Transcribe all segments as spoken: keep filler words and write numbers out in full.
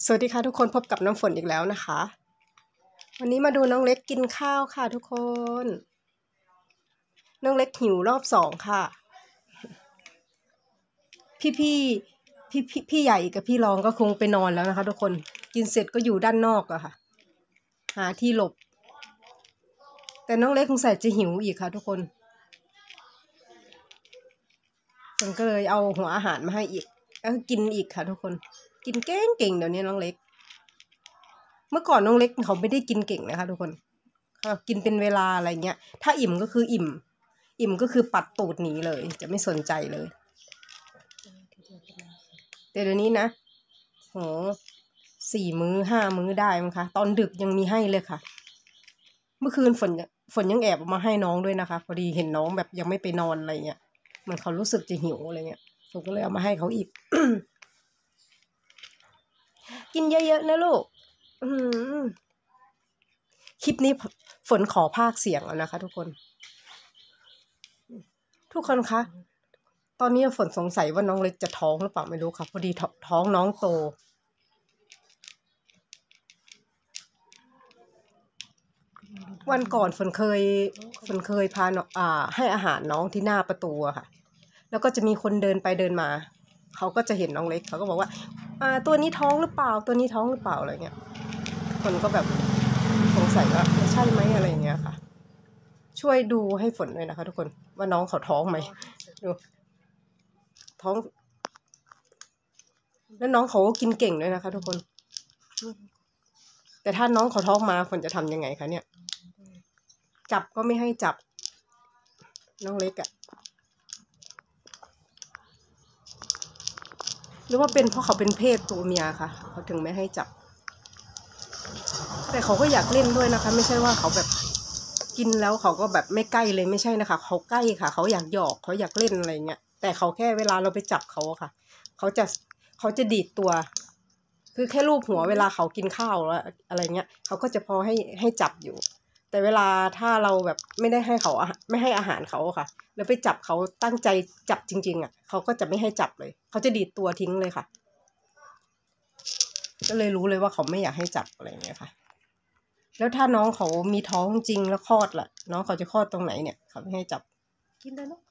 สวัสดีค่ะทุกคนพบกับน้ำฝนอีกแล้วนะคะวันนี้มาดูน้องเล็กกินข้าวค่ะทุกคนน้องเล็กหิวรอบสองค่ะพี่พี่พี่พี่พี่ใหญ่กับพี่รองก็คงไปนอนแล้วนะคะทุกคนกินเสร็จก็อยู่ด้านนอกอะค่ะหาที่หลบแต่น้องเล็กคงใส่จะหิวอีกค่ะทุกคนผมก็เลยเอาหัวอาหารมาให้อีกแล้วกินอีกค่ะทุกคนกินเก่งเก่งเดี๋ยวนี้น้องเล็กเมื่อก่อนน้องเล็กเขาไม่ได้กินเก่งนะคะทุกคนเขากินเป็นเวลาอะไรเงี้ยถ้าอิ่มก็คืออิ่มอิ่มก็คือปัดตูดหนีเลยจะไม่สนใจเลยแต่เดี๋ยวนี้นะโหสี่มื้อห้ามื้อได้มั้งคะตอนดึกยังมีให้เลยค่ะเมื่อคืนฝนฝนยังแอบมาให้น้องด้วยนะคะพอดีเห็นน้องแบบยังไม่ไปนอนอะไรเงี้ยเหมือนเขารู้สึกจะหิวอะไรเงี้ยฝนก็เลยเอามาให้เขาอีก กินเยอะๆนะลูกคลิปนี้ฝนขอพากย์เสียงแล้วนะคะทุกคนทุกคนคะตอนนี้ฝนสงสัยว่าน้องเล็กจะท้องหรือเปล่าไม่รู้ค่ะพอดีท้องน้องโตวันก่อนฝนเคยฝนเคยพาอ่าให้อาหารน้องที่หน้าประตูอะค่ะแล้วก็จะมีคนเดินไปเดินมาเขาก็จะเห็นน้องเล็กเขาก็บอกว่าอ่าตัวนี้ท้องหรือเปล่าตัวนี้ท้องหรือเปล่าอะไรเงี้ยคนก็แบบสงสัยว่าใช่ไหมอะไรเงี้ยค่ะช่วยดูให้ฝนด้วยนะคะทุกคนว่าน้องเขาท้องไหมดูท้องแล้วน้องเขาก็กินเก่งด้วยนะคะทุกคนแต่ถ้าน้องเขาท้องมาฝนจะทำยังไงคะเนี่ยจับก็ไม่ให้จับน้องเล็กอะหรือว่าเป็นเพราะเขาเป็นเพศตัวเมียค่ะเขาถึงไม่ให้จับแต่เขาก็อยากเล่นด้วยนะคะไม่ใช่ว่าเขาแบบกินแล้วเขาก็แบบไม่ใกล้เลยไม่ใช่นะคะเขาใกล้ค่ะเขาอยากหยอกเขาอยากเล่นอะไรเงี้ยแต่เขาแค่เวลาเราไปจับเขาค่ะเขาจะเขาจะดีดตัวคือแค่ลูบหัวเวลาเขากินข้าวแล้วอะไรเงี้ยเขาก็จะพอให้ให้จับอยู่แต่เวลาถ้าเราแบบไม่ได้ให้เขาไม่ให้อาหารเขาค่ะแล้วไปจับเขาตั้งใจจับจริงๆอ่ะเขาก็จะไม่ให้จับเลยเขาจะดีดตัวทิ้งเลยค่ะก็เลยรู้เลยว่าเขาไม่อยากให้จับอะไรเงี้ยค่ะแล้วถ้าน้องเขามีท้องจริงแล้วคลอดล่ะน้องเขาจะคลอดตรงไหนเนี่ยเขาไม่ให้จับกินได้เนาะ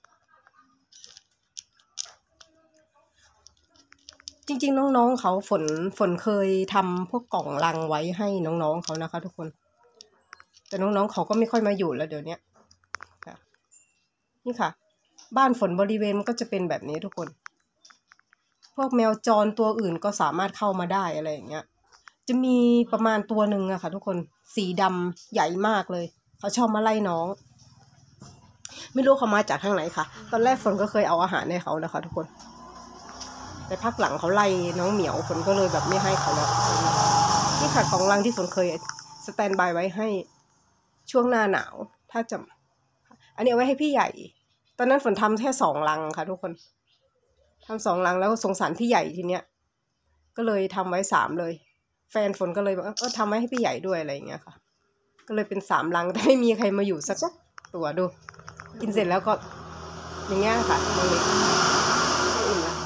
จริงๆน้องๆเขาฝนฝนเคยทำพวกกล่องลังไว้ให้น้องๆเขานะคะทุกคนแต่น้องๆเขาก็ไม่ค่อยมาอยู่แล้วเดี๋ยวนี้ค่ะนี่ค่ะบ้านฝนบริเวณมันก็จะเป็นแบบนี้ทุกคนพวกแมวจรตัวอื่นก็สามารถเข้ามาได้อะไรอย่างเงี้ยจะมีประมาณตัวหนึ่งอะค่ะทุกคนสีดำใหญ่มากเลยเขาชอบมาไล่น้องไม่รู้เขามาจากทางไหนค่ะตอนแรกฝนก็เคยเอาอาหารให้เขานะคะทุกคนแต่พักหลังเขาไล่น้องเหมียวฝนก็เลยแบบไม่ให้เขาแล้วนี่ค่ะของรังที่ฝนเคยสแตนบายไว้ให้ช่วงหน้าหนาวถ้าจะอันนี้เอาไว้ให้พี่ใหญ่ตอนนั้นฝนทำแค่สองรังค่ะทุกคนทำสองรังแล้วสงสารพี่ใหญ่ทีเนี้ยก็เลยทำไว้สามเลยแฟนฝนก็เลยบอกเออทำไว้ให้พี่ใหญ่ด้วยอะไรอย่างเงี้ยค่ะก็เลยเป็นสามรังแต่ไม่มีใครมาอยู่สักตัวดูกินเสร็จแล้วก็อย่างเงี้ยค่ะน้องเล็กอิ่มแล้ว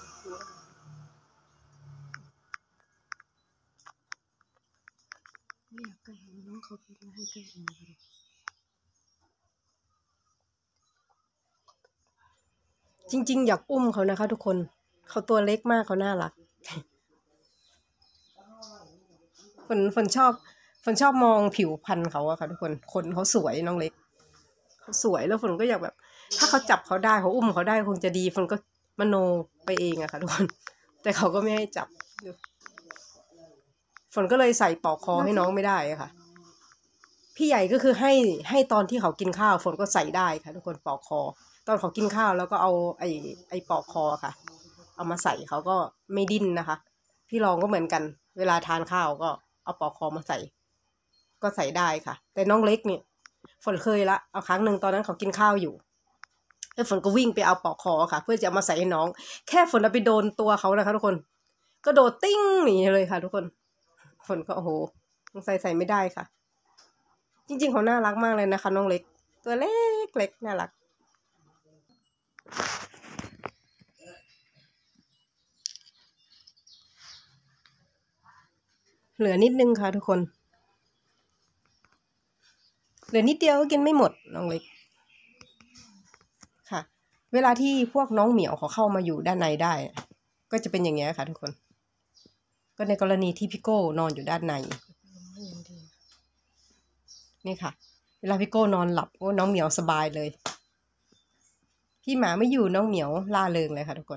ไม่อยากใกล้น้องเขาไม่ให้ใกล้เลยจริงๆอยากอุ้มเขานะคะทุกคนเขาตัวเล็กมากเขาน่ารักฝนฝนชอบฝนชอบมองผิวพรรณเขาอะค่ะทุกคนขนเขาสวยน้องเล็กเขาสวยแล้วฝนก็อยากแบบถ้าเขาจับเขาได้เขาอุ้มเขาได้คงจะดีฝนก็มโนไปเองอะค่ะทุกคนแต่เขาก็ไม่ให้จับฝนก็เลยใส่ปลอกคอให้น้องไม่ได้อะค่ะพี่ใหญ่ก็คือให้ให้ตอนที่เขากินข้าวฝนก็ใส่ได้ค่ะทุกคนปลอกคอตอนเขากินข้าวแล้วก็เอาไอ้ไอ้ปลอกคอค่ะเอามาใส่เขาก็ไม่ดิ้นนะคะพี่รองก็เหมือนกันเวลาทานข้าวก็เอาปลอกคอมาใส่ก็ใส่ได้ค่ะแต่น้องเล็กเนี่ยฝนเคยละเอาครั้งหนึ่งตอนนั้นเขากินข้าวอยู่แล้วฝนก็วิ่งไปเอาปลอกคอค่ะเพื่อจะเอามาใส่ให้น้องแค่ฝนเอาไปโดนตัวเขานะคะทุกคนก็โดดติ้งหนีเลยค่ะทุกคนฝนก็โอ้โหใส่ใส่ไม่ได้ค่ะจริงๆเขาน่ารักมากเลยนะคะน้องเล็กตัวเล็กเล็กน่ารักเหลือนิดนึงค่ะทุกคนเหลือนิดเดียวก็กินไม่หมดน้องเล็กค่ะเวลาที่พวกน้องเหมียวเขาเข้ามาอยู่ด้านในได้ก็จะเป็นอย่างเงี้ยค่ะทุกคนก็ในกรณีที่พี่โก้นอนอยู่ด้านในนี่ค่ะเวลาพี่โก้นอนหลับโอ้น้องเหมียวสบายเลยพี่หมาไม่อยู่น้องเหมียวล่าเริงเลยค่ะทุกคน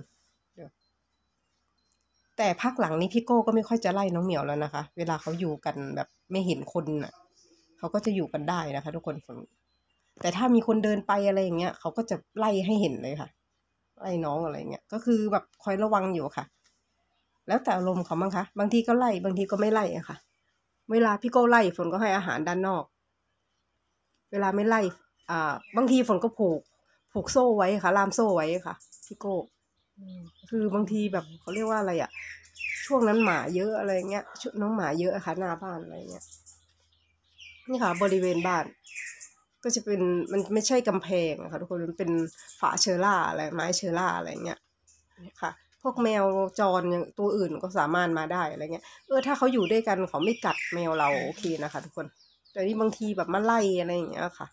แต่พักหลังนี้พี่โก้ก็ไม่ค่อยจะไล่น้องเหมียวแล้วนะคะเวลาเขาอยู่กันแบบไม่เห็นคนน่ะเขาก็จะอยู่กันได้นะคะทุกคนแต่ถ้ามีคนเดินไปอะไรอย่างเงี้ยเขาก็จะไล่ให้เห็นเลยค่ะไล่น้องอะไรเงี้ยก็คือแบบคอยระวังอยู่ค่ะแล้วแต่อารมณ์เขาบ้างคะบางทีก็ไล่บางทีก็ไม่ไล่อะค่ะเวลาพี่โก้ไล่ฝนก็ให้อาหารด้านนอกเวลาไม่ไล่อ่าบางทีฝนก็ผูกผูกโซ่ไว้ค่ะล่ามโซ่ไว้ค่ะพี่โก้คือบางทีแบบเขาเรียกว่าอะไรอะช่วงนั้นหมาเยอะอะไรเงี้ยน้องหมาเยอะอะค่ะหน้าบ้านอะไรเงี้ยนี่ค่ะบริเวณบ้านก็จะเป็นมันไม่ใช่กำแพงนะคะทุกคนมันเป็นฝาเชอร่าอะไรไม้เชอร่าอะไรเงี้ยค่ะพวกแมวจรอย่างตัวอื่นก็สามารถมาได้อะไรเงี้ยเออถ้าเขาอยู่ด้วยกันเขาไม่กัดแมวเราโอเคนะคะทุกคนแต่นี่บางทีแบบมาไล่อะไรอย่างเงี้ยค่ะ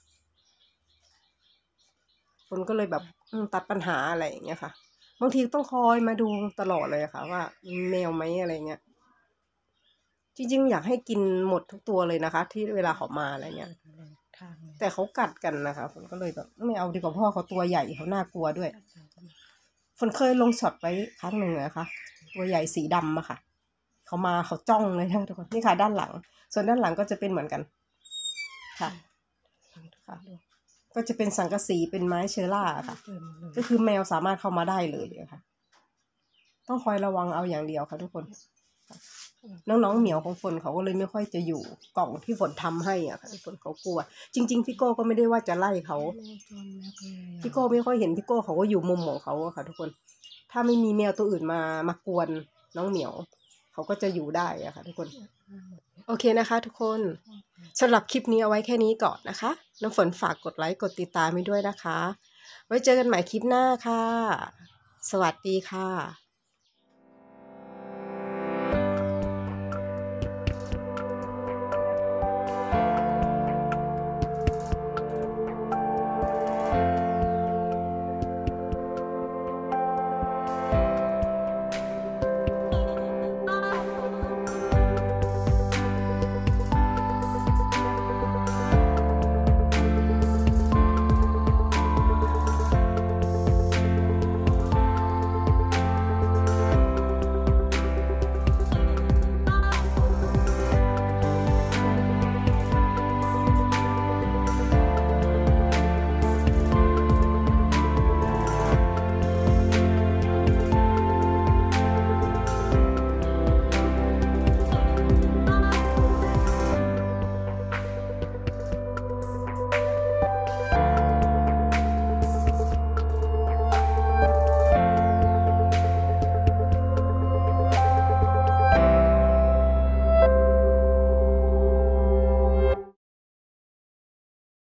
คนก็เลยแบบตัดปัญหาอะไรอย่างเงี้ยค่ะบางทีต้องคอยมาดูตลอดเลยค่ะว่ามีแมวไหมอะไรเงี้ยจริงๆอยากให้กินหมดทุกตัวเลยนะคะที่เวลาเขามาอะไรเงี้ยแต่เขากัดกันนะคะฝนก็เลยแบบไม่เอาดีกว่าพ่อเขาตัวใหญ่เขาน่ากลัวด้วยฝนเคยลงช็อตไว้ครั้งหนึ่งนะคะตัวใหญ่สีดำอะค่ะเขามาเขาจ้องเลยนะทุกคนนี่ค่ะด้านหลังส่วนด้านหลังก็จะเป็นเหมือนกันค่ะค่ะก็จะเป็นสังกะสีเป็นไม้เชอร่าค่ะก็คือแมวสามารถเข้ามาได้เลยค่ะต้องคอยระวังเอาอย่างเดียวค่ะทุกคนน้องๆเหมียวของฝนเขาก็เลยไม่ค่อยจะอยู่กล่องที่ฝนทำให้อ่ะค่ะทุกคนเขากลัวจริงๆพี่โก้ก็ไม่ได้ว่าจะไล่เขาพี่โก้ไม่ค่อยเห็นพี่โก้เขาก็อยู่มุมของเขาอะค่ะทุกคนถ้าไม่มีแมวตัวอื่นมามากวนน้องเหมียวเขาก็จะอยู่ได้อะค่ะทุกคนโอเคนะคะทุกคนสำหรับคลิปนี้เอาไว้แค่นี้ก่อนนะคะน้ำฝนฝากกดไลค์กดติดตามให้ด้วยนะคะไว้เจอกันใหม่คลิปหน้าค่ะสวัสดีค่ะ